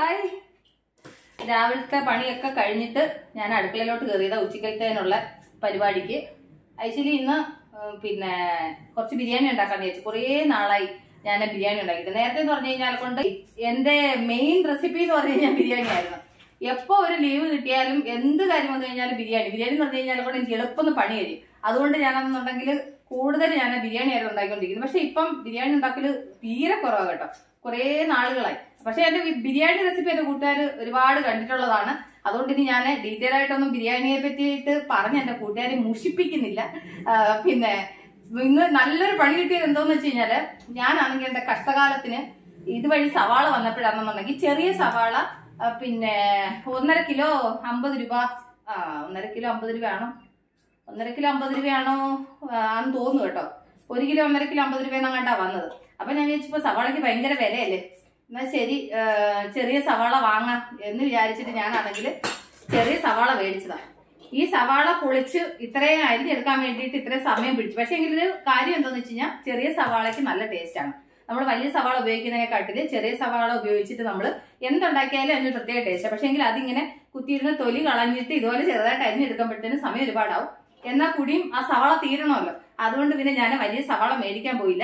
Hi. രാവിലത്തെ പണിയൊക്കെ കഴിഞ്ഞിട്ട് ഞാൻ അടുക്കളയിലോട്ട് കയറിയതാ ഉച്ചക്കലത്തേനുള്ള പരിപാടിക്ക്. ആക്ച്വലി ഇന്ന് പിന്നെ കുറച്ച് ബിരിയാണി ഉണ്ടാക്കാന്ന് വിചാരിച്ചു. കുറേ നാളായി ഞാൻ ബിരിയാണി ഉണ്ടാക്കിയിട്ട്. നേരത്തെ എന്ന് പറഞ്ഞു കഴിഞ്ഞാൽ കൊണ്ട് എന്റെ മെയിൻ റെസിപ്പി എന്ന് പറഞ്ഞു കഴിഞ്ഞാൽ ബിരിയാണി ആയിരുന്നു. എപ്പോ ഒരു ലീവ് കിട്ടിയാലും എന്ത് കാര്യം വന്നു കഴിഞ്ഞാലും ബിരിയാണി എന്ന് പറഞ്ഞു കഴിഞ്ഞാൽ കൊണ്ട് എനിക്ക് എളുപ്പം പണി കഴിയും. അതുകൊണ്ട് ഞാനെന്നുണ്ടെങ്കിൽ കൂടുതൽ ഞാൻ ബിരിയാണി ആയിരുന്നു ഉണ്ടാക്കിക്കൊണ്ടിരിക്കുന്നത്. പക്ഷെ ഇപ്പം ബിരിയാണി ഉണ്ടാക്കല് തീരെ കുറവാണ് കേട്ടോ. കുറേ നാളുകളായി. പക്ഷെ എന്റെ ബിരിയാണി റെസിപ്പി എന്റെ കൂട്ടുകാർ ഒരുപാട് കണ്ടിട്ടുള്ളതാണ്. അതുകൊണ്ട് ഇനി ഞാൻ ഡീറ്റെയിൽ ആയിട്ടൊന്നും ബിരിയാണിയെ പറ്റിയിട്ട് പറഞ്ഞ് എന്റെ കൂട്ടുകാരെ മുഷിപ്പിക്കുന്നില്ല. പിന്നെ ഇന്ന് നല്ലൊരു പണി കിട്ടിയത് എന്തോന്ന് വെച്ച് കഴിഞ്ഞാല്, ഞാനാണെങ്കിൽ എന്റെ കഷ്ടകാലത്തിന് ഇതുവഴി സവാള വന്നപ്പോഴാണെന്നുണ്ടെങ്കിൽ ചെറിയ സവാള പിന്നെ 1.5 കിലോ 50 രൂപ. 1.5 കിലോ 50 രൂപയാണോ 1.5 കിലോ 50 രൂപയാണോ ആന്ന് തോന്നുന്നു കേട്ടോ. 1 കിലോ 1.5 കിലോ 50 രൂപ എന്നങ്ങാണ്ടാ വന്നത്. അപ്പൊ ഞാൻ വിചാരിച്ചപ്പോ സവാളയ്ക്ക് ഭയങ്കര വിലയല്ലേ, എന്നാ ശരി ചെറിയ സവാള വാങ്ങാം എന്ന് വിചാരിച്ചിട്ട് ഞാനാണെങ്കിൽ ചെറിയ സവാള മേടിച്ചതാ. ഈ സവാള പൊളിച്ച് ഇത്രയും അരിഞ്ഞെടുക്കാൻ വേണ്ടിയിട്ട് ഇത്രയും സമയം പിടിച്ചു. പക്ഷെ എങ്കിലൊരു കാര്യം എന്താന്ന് വെച്ച് കഴിഞ്ഞാൽ ചെറിയ സവാളയ്ക്ക് നല്ല ടേസ്റ്റ് ആണ്. നമ്മൾ വലിയ സവാള ഉപയോഗിക്കുന്നതിനെക്കാട്ടില് ചെറിയ സവാള ഉപയോഗിച്ചിട്ട് നമ്മൾ എന്തുണ്ടാക്കിയാലും അതിന് പ്രത്യേക ടേസ്റ്റ്. പക്ഷെ എങ്കിൽ അതിങ്ങനെ കുത്തിയിരുന്ന് തൊലി കളഞ്ഞിട്ട് ഇതുപോലെ ചെറുതായിട്ട് അരിഞ്ഞെടുക്കുമ്പോഴത്തേന് സമയം ഒരുപാടാവും. എന്നാൽ കൂടിയും ആ സവാള തീരണമല്ലോ. അതുകൊണ്ട് പിന്നെ ഞാൻ വലിയ സവാള മേടിക്കാൻ പോയില്ല.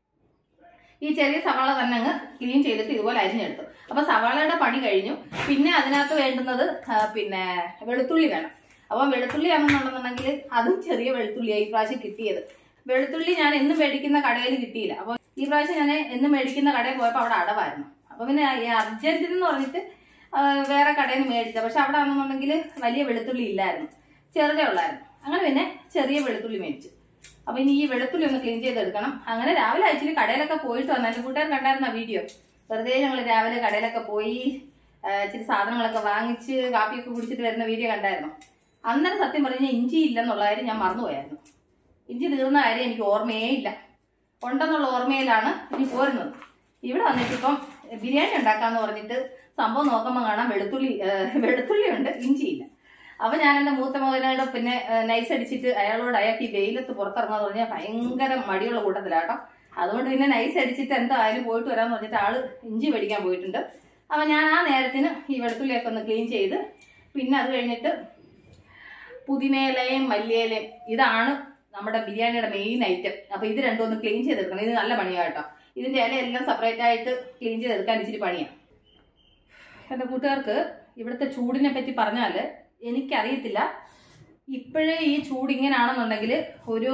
ഈ ചെറിയ സവാള തന്നെ അങ്ങ് ക്ലീൻ ചെയ്തിട്ട് ഇതുപോലെ അരിഞ്ഞെടുത്തു. അപ്പൊ സവാളയുടെ പണി കഴിഞ്ഞു. പിന്നെ അതിനകത്ത് വേണ്ടുന്നത് പിന്നെ വെളുത്തുള്ളി വേണം. അപ്പൊ വെളുത്തുള്ളി ആണെന്നുണ്ടെന്നുണ്ടെങ്കിൽ അതും ചെറിയ വെളുത്തുള്ളിയായി ഈ പ്രാവശ്യം കിട്ടിയത്. വെളുത്തുള്ളി ഞാൻ എന്നും മേടിക്കുന്ന കടയിൽ കിട്ടിയില്ല. അപ്പൊ ഈ പ്രാവശ്യം ഞാൻ എന്നും മേടിക്കുന്ന കടയിൽ പോയപ്പോൾ അവിടെ അടവായിരുന്നു. അപ്പൊ പിന്നെ അർജന്റീന എന്ന് പറഞ്ഞിട്ട് വേറെ കടയിൽ നിന്ന് മേടിച്ച. പക്ഷെ അവിടെ ആണെന്നുണ്ടെങ്കിൽ വലിയ വെളുത്തുള്ളി ഇല്ലായിരുന്നു, ചെറുതേ ഉള്ളായിരുന്നു. അങ്ങനെ പിന്നെ ചെറിയ വെളുത്തുള്ളി മേടിച്ചു. അപ്പൊ ഇനി ഈ വെളുത്തുള്ളി ഒന്ന് ക്ലീൻ ചെയ്തെടുക്കണം. അങ്ങനെ രാവിലെ ആക്ച്വലി കടയിലൊക്കെ പോയിട്ട് വന്നു. എന്റെ കൂട്ടുകാർ കണ്ടായിരുന്ന വീഡിയോ. വെറുതെ ഞങ്ങൾ രാവിലെ കടയിലൊക്കെ പോയി ഇച്ചിരി സാധനങ്ങളൊക്കെ വാങ്ങിച്ച് കാപ്പിയൊക്കെ കുടിച്ചിട്ട് വരുന്ന വീഡിയോ കണ്ടായിരുന്നു. അന്നേരം സത്യം പറഞ്ഞാൽ ഇഞ്ചി ഇല്ലെന്നുള്ള കാര്യം ഞാൻ മറന്നുപോയായിരുന്നു. ഇഞ്ചി തീർന്ന കാര്യം എനിക്ക് ഓർമ്മയേ ഇല്ല. ഉണ്ടെന്നുള്ള ഓർമ്മയിലാണ് ഇനി പോരുന്നത്. ഇവിടെ വന്നിട്ട് ഇപ്പം ബിരിയാണി ഉണ്ടാക്കാന്ന് പറഞ്ഞിട്ട് സംഭവം നോക്കുമ്പോൾ കാണാം വെളുത്തുള്ളി ഉണ്ട്, ഇഞ്ചിയില്ല. അപ്പൊ ഞാൻ എന്റെ മൂത്ത മകനോട് പിന്നെ നൈസ് അടിച്ചിട്ട് അയാൾക്ക് ഈ വെയിലത്ത് പുറത്തിറങ്ങാന്ന് പറഞ്ഞാൽ ഭയങ്കര മടിയുള്ള കൂട്ടത്തിലാട്ടോ. അതുകൊണ്ട് പിന്നെ നൈസ് അടിച്ചിട്ട് എന്തായാലും പോയിട്ട് വരാന്ന് പറഞ്ഞിട്ട് ആള് ഇഞ്ചി മേടിക്കാൻ പോയിട്ടുണ്ട്. അപ്പൊ ഞാൻ ആ നേരത്തിന് ഈ വെളുത്തുള്ളിയൊക്കെ ഒന്ന് ക്ലീൻ ചെയ്ത്, പിന്നെ അത് കഴിഞ്ഞിട്ട് പുതിനയിലയും മല്ലിയിലയും, ഇതാണ് നമ്മുടെ ബിരിയാണിയുടെ മെയിൻ ഐറ്റം. അപ്പൊ ഇത് രണ്ടും ഒന്ന് ക്ലീൻ ചെയ്തെടുക്കണം. ഇത് നല്ല പണിയാണ് കേട്ടോ. ഇതിന്റെ ഇലയെല്ലാം സെപ്പറേറ്റ് ആയിട്ട് ക്ലീൻ ചെയ്തെടുക്കാൻ ഇച്ചിരി പണിയാണ്. എന്റെ കൂട്ടുകാർക്ക് ഇവിടുത്തെ ചൂടിനെ പറ്റി പറഞ്ഞാല് എനിക്കറിയത്തില്ല. ഇപ്പോഴേ ഈ ചൂട് ഇങ്ങനെയാണെന്നുണ്ടെങ്കിൽ ഒരു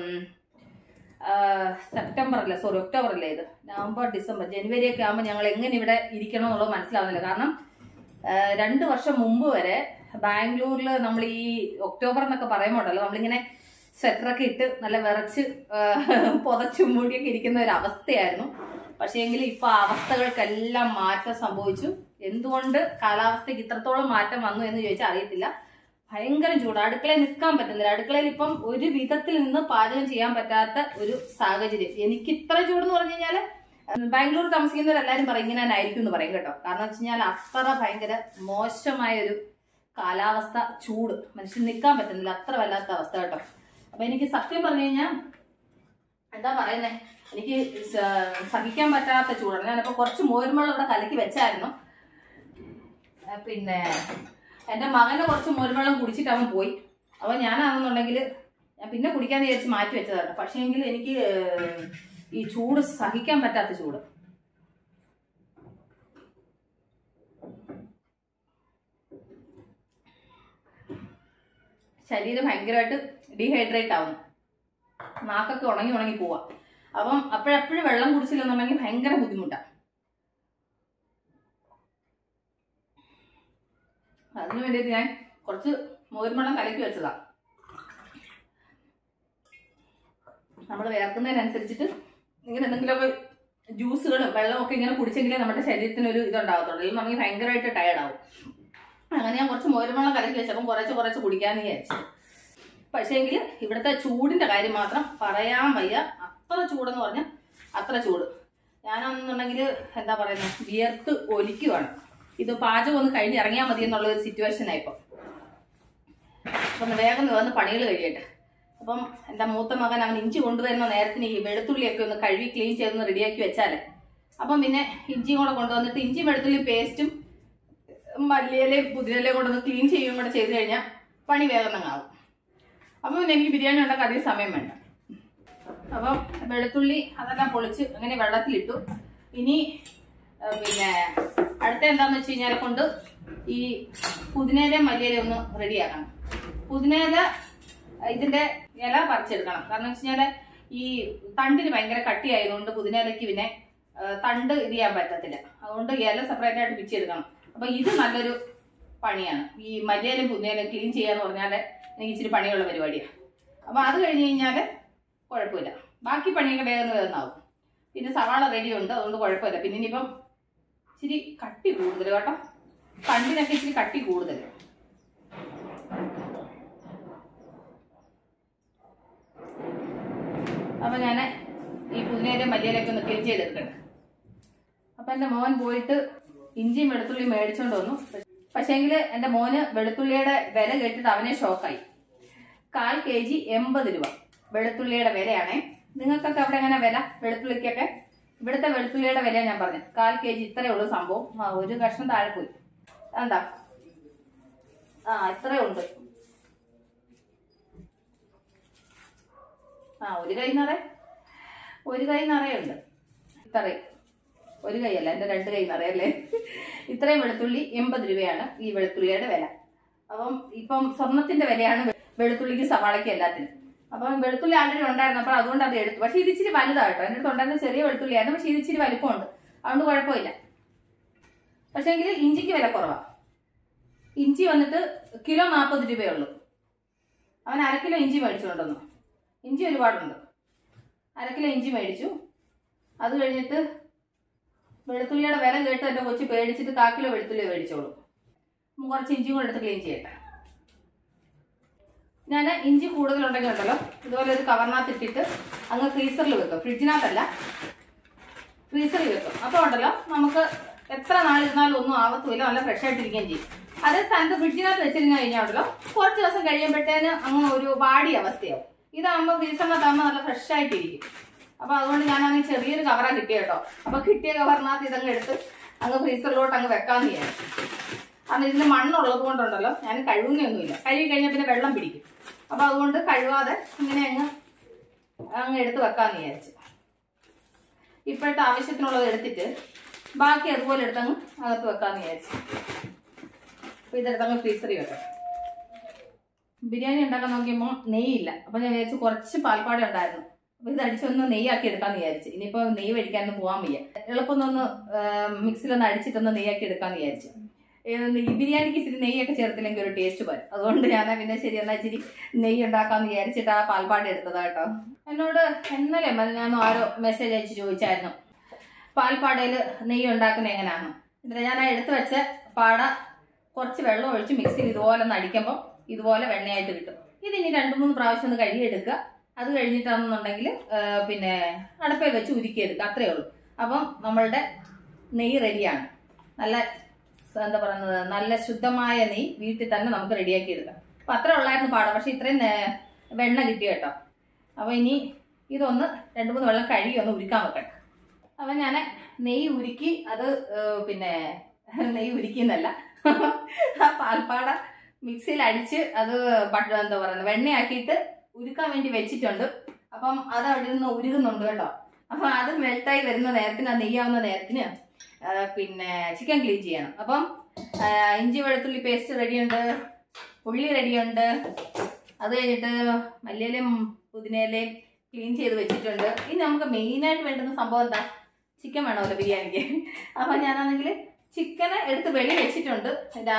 ഒക്ടോബർ അല്ലേ ഇത്, നവംബർ ഡിസംബർ ജനുവരി ഒക്കെ ആകുമ്പോൾ ഞങ്ങൾ എങ്ങനെ ഇവിടെ ഇരിക്കണം എന്നുള്ളത് മനസ്സിലാവുന്നില്ല. കാരണം 2 വർഷം മുമ്പ് വരെ ബാംഗ്ലൂരിൽ നമ്മൾ ഈ ഒക്ടോബർ എന്നൊക്കെ പറയുമ്പോണ്ടല്ലോ, നമ്മളിങ്ങനെ സ്വെറ്ററൊക്കെ ഇട്ട് നല്ല വിറച്ച് പുതച്ചും മൂടിയൊക്കെ ഇരിക്കുന്ന ഒരു അവസ്ഥയായിരുന്നു. പക്ഷേ എങ്കിൽ ഇപ്പൊ അവസ്ഥകൾക്കെല്ലാം മാറ്റം സംഭവിച്ചു. എന്തുകൊണ്ട് കാലാവസ്ഥയ്ക്ക് ഇത്രത്തോളം മാറ്റം വന്നു എന്ന് ചോദിച്ചാൽ അറിയത്തില്ല. ഭയങ്കര ചൂട്, അടുക്കളയിൽ നിൽക്കാൻ പറ്റുന്നില്ല. അടുക്കളയിൽ ഇപ്പം ഒരു വിധത്തിൽ നിന്ന് പാചകം ചെയ്യാൻ പറ്റാത്ത ഒരു സാഹചര്യം. എനിക്ക് ഇത്ര ചൂടെന്ന് പറഞ്ഞു കഴിഞ്ഞാല് ബാംഗ്ലൂർ താമസിക്കുന്നവരെല്ലാരും പറയും ഇങ്ങനെ തന്നെ ആയിരിക്കും എന്ന് പറയും കേട്ടോ. കാരണം വെച്ച് കഴിഞ്ഞാൽ അത്ര ഭയങ്കര മോശമായ ഒരു കാലാവസ്ഥ, ചൂട്, മനുഷ്യൻ നിൽക്കാൻ പറ്റുന്നില്ല, അത്ര വല്ലാത്ത അവസ്ഥ കേട്ടോ. അപ്പൊ എനിക്ക് സത്യം പറഞ്ഞു കഴിഞ്ഞാൽ എന്താ പറയുന്നേ, എനിക്ക് സഹിക്കാൻ പറ്റാത്ത ചൂടാണ്. ഞാനിപ്പോ കുറച്ച് മോരുമോളം ഇവിടെ കലക്കി വെച്ചായിരുന്നു. പിന്നെ എന്റെ മകന്റെ കുറച്ച് മോരുവെള്ളം കുടിച്ചിട്ട് അവൻ പോയി. അപ്പൊ ഞാനാണെന്നുണ്ടെങ്കിൽ ഞാൻ പിന്നെ കുടിക്കാന്ന് വിചാരിച്ച് മാറ്റി വെച്ചതാണ്. പക്ഷേ എങ്കിൽ എനിക്ക് ഈ ചൂട് സഹിക്കാൻ പറ്റാത്ത ചൂട്. ശരീരം ഭയങ്കരമായിട്ട് ഡീഹൈഡ്രേറ്റ് ആവുന്നു, നാക്കൊക്കെ ഉണങ്ങി പോവാ. അപ്പം അപ്പോഴെപ്പോഴും വെള്ളം കുടിച്ചില്ലെന്നുണ്ടെങ്കിൽ ഭയങ്കര ബുദ്ധിമുട്ടാണ്. അതിനു വേണ്ടിയിട്ട് ഞാൻ കുറച്ച് മോരുവെള്ളം കലക്കി വെച്ചതാ. നമ്മൾ വേർക്കുന്നതിനനുസരിച്ചിട്ട് ഇങ്ങനെ എന്തെങ്കിലുമൊക്കെ ജ്യൂസുകളും വെള്ളമൊക്കെ ഇങ്ങനെ കുടിച്ചെങ്കിലേ നമ്മുടെ ശരീരത്തിനൊരു ഇതുണ്ടാകത്തുള്ളൂ. അല്ലെങ്കിൽ നമുക്ക് ഭയങ്കരമായിട്ട് ടയർഡാവും. അങ്ങനെ ഞാൻ കുറച്ച് മോരുവെള്ളം കലക്കി വെച്ചപ്പം കുറച്ച് കുടിക്കാന്ന് വിചാരിച്ചു. പക്ഷേ എങ്കിൽ ഇവിടുത്തെ ചൂടിന്റെ കാര്യം മാത്രം പറയാൻ വയ്യ. അത്ര ചൂടെന്ന് പറഞ്ഞാൽ അത്ര ചൂട്. ഞാനാണെന്നുണ്ടെങ്കിൽ എന്താ പറയുന്നത്, വിയർത്ത് ഒലിക്കുവാണ്. ഇത് പാചകം ഒന്ന് കഴിഞ്ഞ് ഇറങ്ങിയാൽ മതി എന്നുള്ള ഒരു സിറ്റുവേഷനായിപ്പോൾ. അപ്പം വേഗം വന്ന് പണികൾ കഴിയട്ടെ. അപ്പം എൻ്റെ മൂത്ത മകൻ അവൻ ഇഞ്ചി കൊണ്ടുവരുന്ന നേരത്തിന് ഈ വെളുത്തുള്ളിയൊക്കെ ഒന്ന് കഴുകി ക്ലീൻ ചെയ്തൊന്ന് റെഡിയാക്കി വെച്ചാലേ അപ്പം പിന്നെ ഇഞ്ചിയും കൂടെ കൊണ്ടുവന്നിട്ട് ഇഞ്ചി വെളുത്തുള്ളി പേസ്റ്റും മല്ലിയിലയും പുതിനയിലയും കൊണ്ടൊന്ന് ക്ലീൻ ചെയ്യുകയും കൂടെ ചെയ്ത് കഴിഞ്ഞാൽ പണി വേഗം ആവും. അപ്പം പിന്നെ എനിക്ക് ബിരിയാണി ഉണ്ടാക്കാൻ അധികം സമയം വേണ്ട. അപ്പം വെളുത്തുള്ളി അതെല്ലാം പൊളിച്ച് അങ്ങനെ വെള്ളത്തിലിട്ടു. ഇനി പിന്നെ അടുത്ത എന്താന്ന് വെച്ച് കഴിഞ്ഞാൽ കൊണ്ട് ഈ പുതിനയിലയും മല്ലിയിലയും ഒന്ന് റെഡിയാക്കണം. പുതിനയില ഇതിന്റെ ഇല പറിച്ചെടുക്കണം. കാരണം വെച്ച് കഴിഞ്ഞാൽ ഈ തണ്ടിന് ഭയങ്കര കട്ടിയായതുകൊണ്ട് പുതിനയിലയ്ക്ക് പിന്നെ തണ്ട് ഇത് ചെയ്യാൻ പറ്റത്തില്ല. അതുകൊണ്ട് ഇല സെപ്പറേറ്റ് ആയിട്ട് പിച്ചെടുക്കണം. അപ്പൊ ഇത് നല്ലൊരു പണിയാണ്. ഈ മല്ലിയിലും പുതിനയിലും ക്ലീൻ ചെയ്യാന്ന് പറഞ്ഞാൽ എനിക്ക് ഇച്ചിരി പണിയുള്ള പരിപാടിയാണ്. അപ്പൊ അത് കഴിഞ്ഞ് കഴിഞ്ഞാൽ കുഴപ്പമില്ല, ബാക്കി പണിയൊക്കെ വേഗം ആവും. പിന്നെ സവാള റെഡി ഉണ്ട്, അതുകൊണ്ട് കുഴപ്പമില്ല. പിന്നെ ഇനിയിപ്പം ഇച്ചിരി കട്ടി കൂടുതൽ കേട്ടോ, തണ്ടിനൊക്കെ ഇച്ചിരി കട്ടി കൂടുതൽ. അപ്പൊ ഞാൻ ഈ പുതിനയിലും മല്ലിയിലൊക്കെ ഒന്ന് ക്ലീൻ ചെയ്തെടുക്കട്ടെ. അപ്പൊ എന്റെ മോൻ പോയിട്ട് ഇഞ്ചിയും വെളുത്തുള്ളിയും മേടിച്ചോണ്ട് വന്നു. പക്ഷേങ്കിൽ എന്റെ മോന് വെളുത്തുള്ളിയുടെ വില കേട്ടിട്ട് അവനെ ഷോക്കായി. 1/4 kg 80 രൂപ വെളുത്തുള്ളിയുടെ വിലയാണേ. നിങ്ങൾക്കൊക്കെ അവിടെ എങ്ങനെ വില വെളുത്തുള്ളിക്കൊക്കെ? ഇവിടുത്തെ വെളുത്തുള്ളിയുടെ വില ഞാൻ പറഞ്ഞു. 1/4 kg ഇത്രയേ ഉള്ളൂ സംഭവം. ഒരു കഷ്ണം താഴെ പോയി. എന്താ ഇത്രയേ ഉണ്ട്. ഒരു കൈ നിറയുണ്ട്. ഇത്രയും ഒരു കൈയല്ല, എന്റെ 2 കൈ നിറയല്ലേ. ഇത്രയും വെളുത്തുള്ളി 80 രൂപയാണ് ഈ വെളുത്തുള്ളിയുടെ വില. അപ്പം ഇപ്പം സ്വർണത്തിന്റെ വിലയാണ് വെളുത്തുള്ളിക്ക് സവാളയ്ക്ക് എല്ലാത്തിനും. അപ്പം വെളുത്തുള്ളി ആൾറെഡി ഉണ്ടായിരുന്നു, അപ്പൊ അതുകൊണ്ട് അത് എടുത്തു. പക്ഷെ ഇത് ഇച്ചിരി വലുതാട്ടോ. എൻ്റെ അടുത്ത് ഉണ്ടായിരുന്ന ചെറിയ വെളുത്തുള്ളിയായിരുന്നു, പക്ഷെ ഇത് ഇച്ചിരി വലിപ്പമുണ്ട്, അതുകൊണ്ട് കുഴപ്പമില്ല. പക്ഷേങ്കിൽ ഇഞ്ചിക്ക് വില കുറവാണ്. ഇഞ്ചി വന്നിട്ട് കിലോ 40 രൂപയേ ഉള്ളൂ. അവൻ 1/2 കിലോ ഇഞ്ചി മേടിച്ചുകൊണ്ടുവന്നു. ഇഞ്ചി ഒരുപാടുണ്ട്. 1/2 കിലോ ഇഞ്ചി മേടിച്ചു. അത് കഴിഞ്ഞിട്ട് വെളുത്തുള്ളിയുടെ വില കേട്ട് എൻ്റെ കൊച്ചു പേടിച്ചിട്ട് 1/4 കിലോ വെളുത്തുള്ളി മേടിച്ചോളൂ. കുറച്ച് ഇഞ്ചിയും കൂടെ എടുത്ത് ക്ലീൻ ചെയ്യട്ടെ. ഞാൻ ഇഞ്ചി കൂടുതലുണ്ടെങ്കിൽ ഉണ്ടല്ലോ ഇതുപോലെ ഒരു കവറിനകത്ത് ഇട്ടിട്ട് അങ്ങ് ഫ്രീസറിൽ വെക്കും. ഫ്രിഡ്ജിനകത്തല്ല, ഫ്രീസറിൽ വെക്കും. അപ്പോൾ ഉണ്ടല്ലോ നമുക്ക് എത്ര നാളിരുന്നാലും ഒന്നും ആവത്തുമില്ല, നല്ല ഫ്രഷ് ആയിട്ടിരിക്കുകയും ചെയ്യും. അതേ സ്ഥാനത്ത് ഫ്രിഡ്ജിനകത്ത് വെച്ചിരുന്ന് കഴിഞ്ഞാൽ ഉണ്ടല്ലോ കുറച്ച് ദിവസം കഴിയുമ്പോഴത്തേന് അങ്ങ് ഒരു വാടിയ അവസ്ഥയാവും. ഇതാകുമ്പോൾ ഫ്രീസറിനകത്താകുമ്പോൾ നല്ല ഫ്രഷ് ആയിട്ടിരിക്കും. അപ്പോൾ അതുകൊണ്ട് ഞാനാണെങ്കിൽ ചെറിയൊരു കവറാണ് കിട്ടിയ കേട്ടോ. അപ്പോൾ കിട്ടിയ കവറിനകത്ത് ഇതങ്ങ് എടുത്ത് അങ്ങ് ഫ്രീസറിലോട്ട് അങ്ങ് വെക്കാമെന്ന് വിചാരിച്ചു. കാരണം ഇതിന് മണ്ണുള്ളത് കൊണ്ടുണ്ടല്ലോ ഞാൻ കഴുകുന്നൊന്നുമില്ല. കഴുകി കഴിഞ്ഞാൽ പിന്നെ വെള്ളം പിടിക്കും. അപ്പോൾ അതുകൊണ്ട് കഴുകാതെ ഇങ്ങനെ അങ്ങ് എടുത്ത് വെക്കാമെന്ന് വിചാരിച്ചു. ഇപ്പോഴത്തെ ആവശ്യത്തിനുള്ളത് എടുത്തിട്ട് ബാക്കി അതുപോലെ എടുത്തങ്ങ് അകത്ത് വെക്കാമെന്ന് വിചാരിച്ചു. അപ്പോൾ ഇതെടുത്തങ്ങ് ഫ്രീസറിൽ വെക്കാം. ബിരിയാണി ഉണ്ടാക്കാൻ നോക്കിയപ്പോൾ നെയ്യില്ല. അപ്പോൾ ഞാൻ വിചാരിച്ചു കുറച്ച് പാൽപ്പാട ഉണ്ടായിരുന്നു, അപ്പോൾ ഇത് അടിച്ചൊന്ന് നെയ്യാക്കി എടുക്കാമെന്ന് വിചാരിച്ചു. ഇനിയിപ്പോൾ നെയ്യ് മേടിക്കാനൊന്നും പോകാൻ വയ്യ. എളുപ്പമൊന്ന് മിക്സിലൊന്ന് അടിച്ചിട്ടൊന്ന് നെയ്യാക്കി എടുക്കാമെന്ന് വിചാരിച്ചു. ഈ ബിരിയാണിക്ക് ഇച്ചിരി നെയ്യൊക്കെ ചേർത്തില്ലെങ്കിൽ ഒരു ടേസ്റ്റ് വരും. അതുകൊണ്ട് ഞാൻ പിന്നെ ശരി എന്നാൽ ഇച്ചിരി നെയ്യ് ഉണ്ടാക്കാമെന്ന് വിചാരിച്ചിട്ട് ആ പാൽപ്പാട എടുത്തതാ കേട്ടോ. എന്നോട് ഇന്നലെ ഞാൻ ആരോ മെസ്സേജ് അയച്ച് ചോദിച്ചായിരുന്നു പാൽപ്പാടയിൽ നെയ്യ് ഉണ്ടാക്കുന്നത് എങ്ങനെയാണെന്ന്. എന്നിട്ട് ഞാൻ ആ എടുത്തു വെച്ച പാട കുറച്ച് വെള്ളം ഒഴിച്ച് മിക്സിയിൽ ഇതുപോലെ ഒന്ന് അടിക്കുമ്പോൾ ഇതുപോലെ വെണ്ണയായിട്ട് കിട്ടും. ഇതിനി 2-3 പ്രാവശ്യം ഒന്ന് കഴുകിയെടുക്കുക. അത് കഴിഞ്ഞിട്ടാണെന്നുണ്ടെങ്കിൽ പിന്നെ അടുപ്പയിൽ വെച്ച് ഉരുക്കിയെടുക്കുക. അത്രയേ ഉള്ളൂ. അപ്പം നമ്മളുടെ നെയ്യ് റെഡിയാണ്. നല്ല എന്താ പറയുന്നത്, നല്ല ശുദ്ധമായ നെയ്യ് വീട്ടിൽ തന്നെ നമുക്ക് റെഡിയാക്കി എടുക്കാം. അപ്പം അത്ര ഉള്ളായിരുന്നു പാടം, പക്ഷെ ഇത്രയും വെണ്ണ കിട്ടി കേട്ടോ. അപ്പോൾ ഇനി ഇതൊന്ന് 2-3 വെള്ളം കഴുകി ഒന്ന് ഉരുക്കാൻ വെക്കട്ടെ. അപ്പം ഞാൻ നെയ്യ് ഉരുക്കി അത് പിന്നെ നെയ്യ് ഉരുക്കിയെന്നല്ല ആ പാൽപ്പാട മിക്സിയിൽ അടിച്ച് അത് എന്താ പറയുന്നത് വെണ്ണയാക്കിയിട്ട് ഉരുക്കാൻ വേണ്ടി വെച്ചിട്ടുണ്ട്. അപ്പം അത് അവിടെ നിന്ന് ഉരുകുന്നുണ്ട് കേട്ടോ. അപ്പം അത് മെൽട്ടായി വരുന്ന നേരത്തിന്, ആ നെയ്യാവുന്ന നേരത്തിന് പിന്നെ ചിക്കൻ ക്ലീൻ ചെയ്യണം. അപ്പം ഇഞ്ചി വെളുത്തുള്ളി പേസ്റ്റ് റെഡിയുണ്ട്, ഉള്ളി റെഡിയുണ്ട്. അത് കഴിഞ്ഞിട്ട് മല്ലിയിലയും പുതിനയിലയും ക്ലീൻ ചെയ്ത് വെച്ചിട്ടുണ്ട്. ഇനി നമുക്ക് മെയിനായിട്ട് വേണ്ടുന്ന സംഭവം എന്താ? ചിക്കൻ വേണമല്ലോ ബിരിയാണിക്ക്. അപ്പം ഞാനാണെങ്കിൽ ചിക്കന് എടുത്ത് വെളി വെച്ചിട്ടുണ്ട്.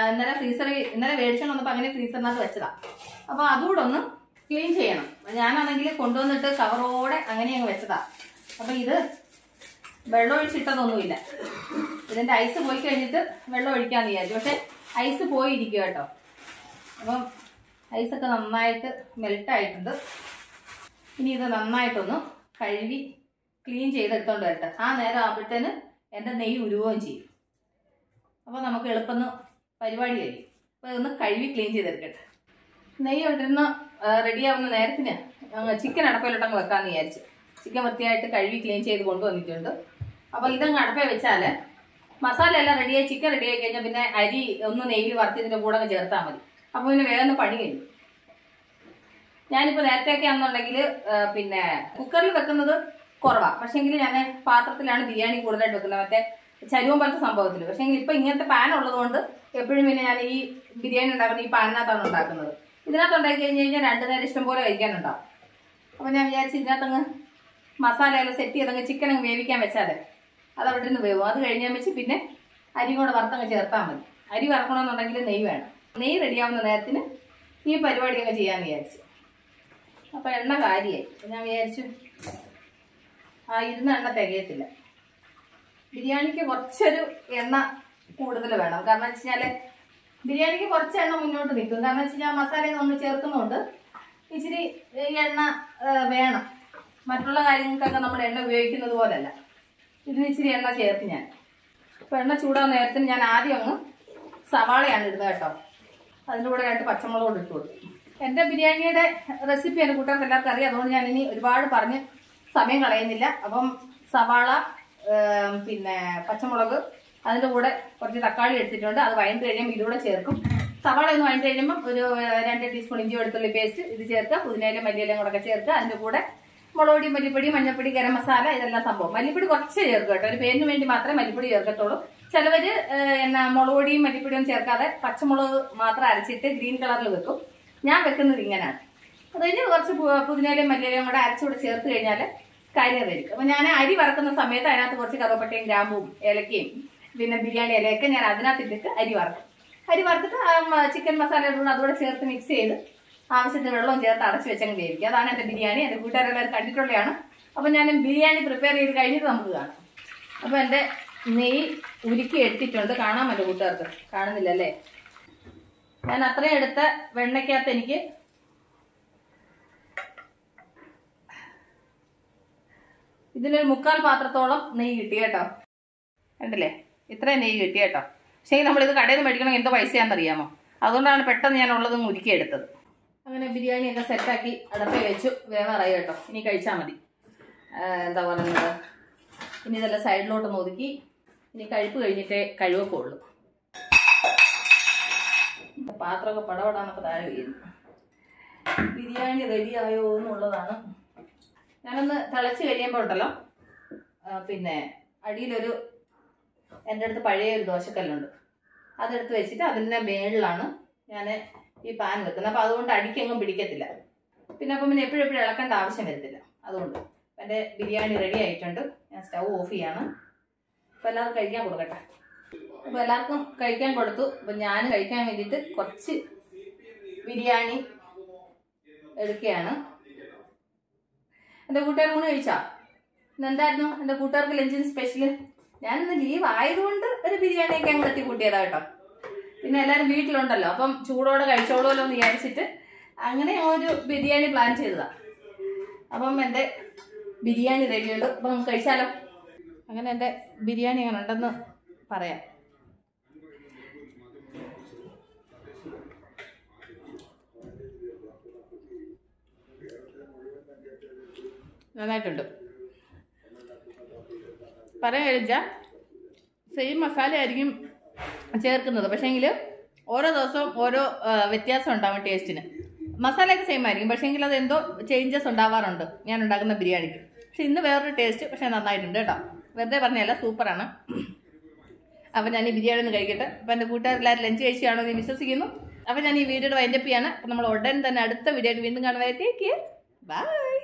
ഇന്നലെ മേടിച്ചോണ്ട് വന്നപ്പോൾ അങ്ങനെ ഫ്രീസറിനകത്ത് വെച്ചതാണ്. അപ്പോൾ അതുകൂടെ ഒന്ന് ക്ലീൻ ചെയ്യണം. ഞാനാണെങ്കിൽ കൊണ്ടുവന്നിട്ട് കവറോടെ അങ്ങനെ അങ്ങ് വെച്ചതാണ്. അപ്പം ഇത് വെള്ളം ഒഴിച്ചിട്ടതൊന്നുമില്ല. ഇതിൻ്റെ ഐസ് പോയി കഴിഞ്ഞിട്ട് വെള്ളം ഒഴിക്കാമെന്ന് വിചാരിച്ചു. പക്ഷെ ഐസ് പോയിരിക്കും കേട്ടോ. അപ്പം ഐസൊക്കെ നന്നായിട്ട് മെൽട്ടായിട്ടുണ്ട്. ഇനി ഇത് നന്നായിട്ടൊന്ന് കഴുകി ക്ലീൻ ചെയ്തെടുത്തോണ്ട് വരട്ടെ. ആ നേരം ആകുമ്പോഴത്തേന് എൻ്റെ നെയ്യ് ഉരുവുകയും ചെയ്യും. അപ്പോൾ നമുക്ക് എളുപ്പം പരിപാടി കഴിയും. അപ്പോൾ ഇതൊന്ന് കഴുകി ക്ലീൻ ചെയ്തെടുക്കട്ടെ. നെയ്യ് ഇട്ടിരുന്ന് റെഡിയാവുന്ന നേരത്തിന് ചിക്കൻ അടപ്പയിലോട്ടങ്ങ് വെക്കാമെന്ന് വിചാരിച്ചു. ചിക്കൻ വൃത്തിയായിട്ട് കഴുകി ക്ലീൻ ചെയ്ത് കൊണ്ടുവന്നിട്ടുണ്ട്. അപ്പോൾ ഇതങ്ങ് അടപ്പേ വെച്ചാൽ മസാല എല്ലാം റെഡിയായി, ചിക്കൻ റെഡിയായി കഴിഞ്ഞാൽ പിന്നെ അരി ഒന്ന് നെയ്യിൽ വറുത്ത് ഇതിൻ്റെ കൂടെ അങ്ങ് ചേർത്താൽ മതി. അപ്പോൾ പിന്നെ വേഗം പണി കഴിഞ്ഞു. ഞാനിപ്പോൾ നേരത്തെയൊക്കെ ആണെന്നുണ്ടെങ്കിൽ പിന്നെ കുക്കറിൽ വെക്കുന്നത് കുറവാണ്. പക്ഷേങ്കിൽ ഞാൻ പാത്രത്തിലാണ് ബിരിയാണി കൂടുതലായിട്ട് വെക്കുന്നത്, മറ്റേ ചരുവം പോലത്തെ സംഭവത്തിൽ. പക്ഷേങ്കിൽ ഇപ്പം ഇങ്ങനത്തെ പാൻ ഉള്ളതുകൊണ്ട് എപ്പോഴും പിന്നെ ഞാൻ ഈ ബിരിയാണി ഉണ്ടാക്കുന്നത് ഈ പാനിനകത്താണ് ഉണ്ടാക്കുന്നത്. ഇതിനകത്ത് ഉണ്ടാക്കി കഴിഞ്ഞ് കഴിഞ്ഞാൽ 2 നേരം ഇഷ്ടം പോലെ കഴിക്കാനുണ്ടാവും. അപ്പോൾ ഞാൻ വിചാരിച്ച് ഇതിനകത്തങ്ങ് മസാലയെല്ലാം സെറ്റ് ചെയ്തങ്ങ് ചിക്കൻ അങ്ങ് വേവിക്കാൻ വെച്ചാൽ അത് അവിടെ നിന്ന് വേവും. അത് കഴിഞ്ഞാൽ വെച്ച് പിന്നെ അരി കൂടെ വറുത്തങ്ങ് ചേർത്താൽ മതി. അരി വറക്കണമെന്നുണ്ടെങ്കിൽ നെയ്യ് വേണം. നെയ്യ് റെഡിയാവുന്ന നേരത്തിന് ഈ പരിപാടിയൊക്കെ ചെയ്യാമെന്ന് വിചാരിച്ചു. അപ്പോൾ എണ്ണ കാര്യമായി. ഞാൻ വിചാരിച്ചു ഇരുന്ന എണ്ണ തികയത്തില്ല. ബിരിയാണിക്ക് കുറച്ചൊരു എണ്ണ കൂടുതൽ വേണം. കാരണം വെച്ച് കഴിഞ്ഞാൽ ബിരിയാണിക്ക് കുറച്ച് എണ്ണ മുന്നോട്ട് നിൽക്കും. കാരണം വെച്ച് കഴിഞ്ഞാൽ മസാലയൊക്കെ നമ്മൾ ചേർക്കുന്നതുകൊണ്ട് ഇച്ചിരി എണ്ണ വേണം. മറ്റുള്ള കാര്യങ്ങൾക്കൊക്കെ നമ്മൾ എണ്ണ ഉപയോഗിക്കുന്നത് പോലല്ല, ഇതിന് ഇച്ചിരി എണ്ണ ചേർത്ത് ഞാൻ. അപ്പോൾ എണ്ണ ചൂടാകുന്ന നേരത്തിന് ഞാൻ ആദ്യം അങ്ങ് സവാളയാണ് ഇടുന്നത് കേട്ടോ. അതിൻ്റെ കൂടെ 2 പച്ചമുളക് ഇട്ട് കൊടുക്കും. എൻ്റെ ബിരിയാണിയുടെ റെസിപ്പി എൻ്റെ കൂട്ടുകാർക്ക് എല്ലാവർക്കും അറിയാം. അതുകൊണ്ട് ഞാൻ ഇനി ഒരുപാട് പറഞ്ഞ് സമയം കളയുന്നില്ല. അപ്പം സവാള, പിന്നെ പച്ചമുളക്, അതിൻ്റെ കൂടെ കുറച്ച് തക്കാളി എടുത്തിട്ടുണ്ട്. അത് വഴണ്ട് കഴിയുമ്പോൾ ഇതിലൂടെ ചേർക്കും. സവാള ഒന്ന് വഴണ്ട് കഴിയുമ്പം ഒരു 2 ടീസ്പൂൺ ഇഞ്ചി വെളുത്തുള്ളി പേസ്റ്റ് ഇത് ചേർക്കുക. പുതിനയിലും മല്ലിയിലും കൂടെ ചേർക്കുക. അതിൻ്റെ കൂടെ മുളകുപൊടി, മല്ലിപ്പൊടി, മഞ്ഞൾപ്പൊടി, ഗരം മസാല, ഇതെല്ലാം സംഭവം. മല്ലിപ്പൊടി കുറച്ച് ചേർക്കുക കേട്ടോ. ഒരു പേരിന് വേണ്ടി മാത്രമേ മല്ലിപ്പൊടി ചേർക്കത്തുള്ളൂ. ചിലവർ മുളകുപൊടിയും മല്ലിപ്പൊടിയും ചേർക്കാതെ പച്ചമുളക് മാത്രം അരച്ചിട്ട് ഗ്രീൻ കളറിൽ വെക്കും. ഞാൻ വെക്കുന്നത് ഇങ്ങനെയാണ്. അത് കഴിഞ്ഞ് കുറച്ച് പുതിനയിലും മല്ലിയിലും കൂടെ അരച്ചുകൂടെ ചേർത്ത് കഴിഞ്ഞാൽ കാര്യം റെഡി. അപ്പോൾ ഞാൻ അരി വറക്കുന്ന സമയത്ത് അതിനകത്ത് കുറച്ച് കറുവപ്പട്ടയും ഗ്രാമ്പും ഏലക്കയും പിന്നെ ബിരിയാണി ഇലയൊക്കെ ഞാൻ അതിനകത്ത് ഇട്ടിട്ട് അരി വറക്കും. അരി വറുത്തിട്ട് ചിക്കൻ മസാല ഇടുന്നത് അതുകൂടെ ചേർത്ത് മിക്സ് ചെയ്ത് ആവശ്യത്തിന് വെള്ളവും ചേർത്ത് അടച്ചു വെച്ചങ്ങ് വേവിക്കുക. അതാണ് എൻ്റെ ബിരിയാണി. എൻ്റെ കൂട്ടുകാരെല്ലാവരും കണ്ടിട്ടുള്ളതാണ്. അപ്പോൾ ഞാൻ ബിരിയാണി പ്രിപ്പയർ ചെയ്ത് കഴിഞ്ഞിട്ട് നമുക്ക് കാണാം. അപ്പോൾ എൻ്റെ നെയ്യ് ഉരുക്കി എടുത്തിട്ടുണ്ട്. കാണാൻ പറ്റും കൂട്ടുകാർക്ക്? കാണുന്നില്ലല്ലേ? ഞാൻ അത്രയും എടുത്ത വെണ്ണയ്ക്കകത്ത് എനിക്ക് ഇതിനൊരു 3/4 പാത്രത്തോളം നെയ്യ് കിട്ടി കേട്ടോ. കണ്ടില്ലേ? ഇത്രയും നെയ്യ് കിട്ടി കേട്ടോ. പക്ഷേ നമ്മളിത് കടയിൽ നിന്ന് മേടിക്കണമെങ്കിൽ എന്തോ പൈസയാണെന്നറിയാമോ? അതുകൊണ്ടാണ് പെട്ടെന്ന് ഞാൻ ഉള്ളതും ഉരുക്കിയെടുത്തത്. അങ്ങനെ ബിരിയാണിയൊക്കെ സെറ്റാക്കി അടപ്പേ വെച്ചു. വേവാറായി കേട്ടോ. ഇനി കഴിച്ചാൽ മതി. എന്താ പറയുന്നത്, ഇനി ഇതെല്ലാം സൈഡിലോട്ടൊന്ന് ഒതുക്കി ഇനി കഴിപ്പ് കഴിഞ്ഞിട്ടേ കഴിവൊക്കെ ഉള്ളൂ. പാത്രമൊക്കെ പടപടാന്നൊക്കെ താഴെ വീഴുന്നു. ബിരിയാണി റെഡിയായോ എന്നുള്ളതാണ്. ഞാനൊന്ന് തിളച്ച് കഴിയുമ്പോൾ ഉണ്ടല്ലോ, പിന്നെ അടിയിലൊരു എൻ്റെ അടുത്ത് പഴയ ഒരു ദോശക്കല്ലുണ്ട്. അതെടുത്ത് വെച്ചിട്ട് അതിൻ്റെ മേളിലാണ് ഞാൻ ഈ പാൻ വെക്കുന്നത്. അപ്പോൾ അതുകൊണ്ട് അടിക്കെങ്ങും പിടിക്കത്തില്ല. പിന്നെ എപ്പോഴും ഇളക്കേണ്ട ആവശ്യം വരത്തില്ല. അതുകൊണ്ട് എൻ്റെ ബിരിയാണി റെഡി ആയിട്ടുണ്ട്. ഞാൻ സ്റ്റൗ ഓഫ് ചെയ്യാണ്. അപ്പോൾ എല്ലാവർക്കും കഴിക്കാൻ കൊടുക്കട്ടെ. അപ്പോൾ എല്ലാവർക്കും കഴിക്കാൻ കൊടുത്തു. അപ്പോൾ ഞാൻ കഴിക്കാൻ വേണ്ടിയിട്ട് കുറച്ച് ബിരിയാണി എടുക്കുകയാണ്. എൻ്റെ കൂട്ടുകാർ ഊണ് കഴിച്ചാ? ഇന്നെന്തായിരുന്നു എൻ്റെ കൂട്ടുകാർക്ക് ലഞ്ചിന് സ്പെഷ്യൽ? ഞാനിന്ന് ലീവ് ആയതുകൊണ്ട് ഒരു ബിരിയാണിയൊക്കെ അങ്ങ് തട്ടിക്കൂട്ടിയതാ കേട്ടോ. പിന്നെ എല്ലാവരും വീട്ടിലുണ്ടല്ലോ, അപ്പം ചൂടോടെ കഴിച്ചോളൂല്ലോ എന്ന് വിചാരിച്ചിട്ട് അങ്ങനെ ഒരു ബിരിയാണി പ്ലാൻ ചെയ്തതാണ്. അപ്പം എൻ്റെ ബിരിയാണി റെഡിയുണ്ട്. അപ്പം നമുക്ക് കഴിച്ചാലോ? അങ്ങനെ എൻ്റെ ബിരിയാണി അങ്ങനെ ഉണ്ടെന്ന് പറയാം. നന്നായിട്ടുണ്ട്. പറയാൻ കഴിച്ചാൽ സെയിം മസാല ആയിരിക്കും ചേർക്കുന്നത്. പക്ഷേങ്കിൽ ഓരോ ദിവസവും ഓരോ വ്യത്യാസം ഉണ്ടാവും ടേസ്റ്റിന്. മസാലയൊക്കെ സെയിം ആയിരിക്കും, പക്ഷേങ്കിൽ അതെന്തോ ചേഞ്ചസ് ഉണ്ടാവാറുണ്ട് ഞാൻ ഉണ്ടാക്കുന്ന ബിരിയാണിക്ക്. പക്ഷെ ഇന്ന് വേറൊരു ടേസ്റ്റ്, പക്ഷേ നന്നായിട്ടുണ്ട് കേട്ടോ. വെറുതെ പറഞ്ഞല്ല, സൂപ്പറാണ്. അപ്പം ഞാൻ ഈ ബിരിയാണി ഒന്ന് കഴിക്കട്ടെ. അപ്പം എൻ്റെ കൂട്ടുകാരെല്ലാവരും ലഞ്ച് കഴിച്ചാണോ എന്ന് വിശ്വസിക്കുന്നു. അപ്പം ഞാൻ ഈ വീഡിയോയുടെ വൈൻഡപ്പ് ചെയ്യാണ്. അപ്പം നമ്മൾ ഉടൻ തന്നെ അടുത്ത വീഡിയോ ആയിട്ട് വീണ്ടും കാണുന്നതായിട്ട്. Take care. ബൈ.